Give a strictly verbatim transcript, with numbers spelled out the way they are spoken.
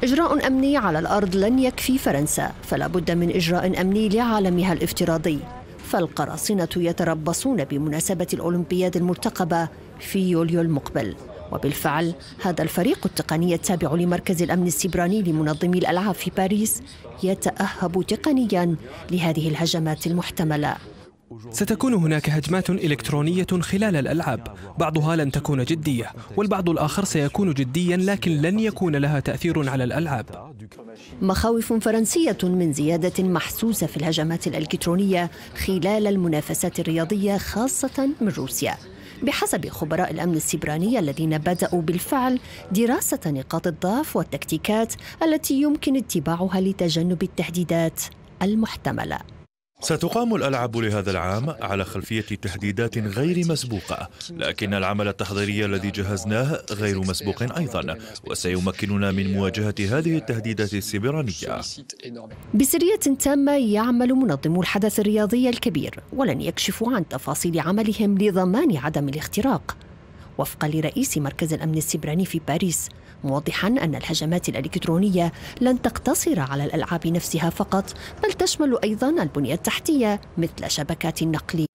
إجراء أمني على الأرض لن يكفي فرنسا، فلا بد من إجراء أمني لعالمها الافتراضي. فالقراصنة يتربصون بمناسبة الأولمبياد المرتقبة في يوليو المقبل. وبالفعل هذا الفريق التقني التابع لمركز الأمن السيبراني لمنظمي الألعاب في باريس يتأهب تقنياً لهذه الهجمات المحتملة. ستكون هناك هجمات إلكترونية خلال الألعاب، بعضها لن تكون جدية والبعض الآخر سيكون جديا لكن لن يكون لها تأثير على الألعاب. مخاوف فرنسية من زيادة محسوسة في الهجمات الإلكترونية خلال المنافسات الرياضية خاصة من روسيا، بحسب خبراء الأمن السيبراني الذين بدأوا بالفعل دراسة نقاط الضعف والتكتيكات التي يمكن اتباعها لتجنب التهديدات المحتملة. ستقام الألعاب لهذا العام على خلفية تهديدات غير مسبوقة، لكن العمل التحضيري الذي جهزناه غير مسبوق أيضا، وسيمكننا من مواجهة هذه التهديدات السيبرانية. بسرية تامة يعمل منظمو الحدث الرياضي الكبير، ولن يكشفوا عن تفاصيل عملهم لضمان عدم الاختراق، وفقا لرئيس مركز الأمن السيبراني في باريس، موضحاً أن الهجمات الإلكترونية لن تقتصر على الألعاب نفسها فقط، بل تشمل أيضاً البنية التحتية مثل شبكات النقل